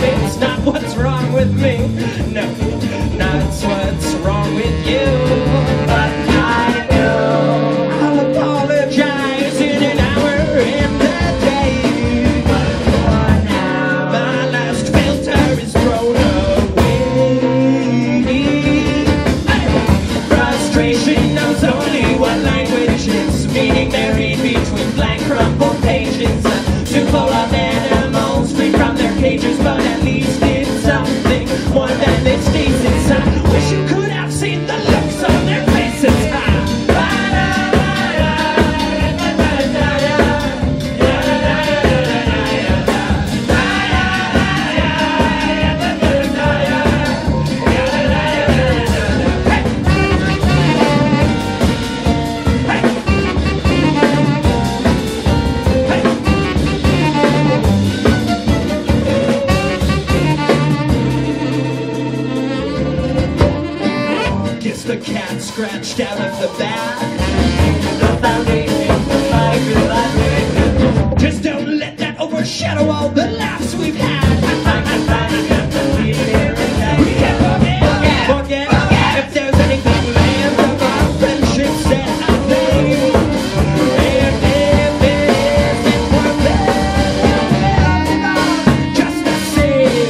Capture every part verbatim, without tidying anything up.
It's not what's wrong with me. No, not what's wrong with you. But I know I'll apologize in an hour in the day. But for now, my last filter is thrown away. Hey! Frustration knows only one language. It's meaning buried between blank crumpled pages. Too full of animals free from their cages, but at least it's something more than this decent. I wish you could have seen the looks on their faces. The cat scratched out of the bag. The foundation for my good life. Just don't let that overshadow all the laughs we've had. We can't forget, forget, forget if there's anything left of our friendships that I made. And if it isn't worth it, just the same.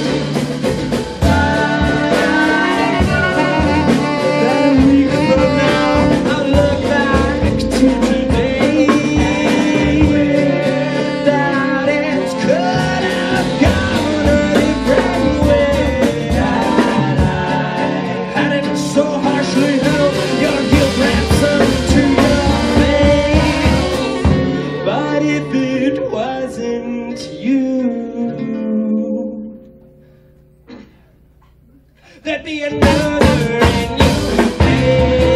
There'd be another in you, babe.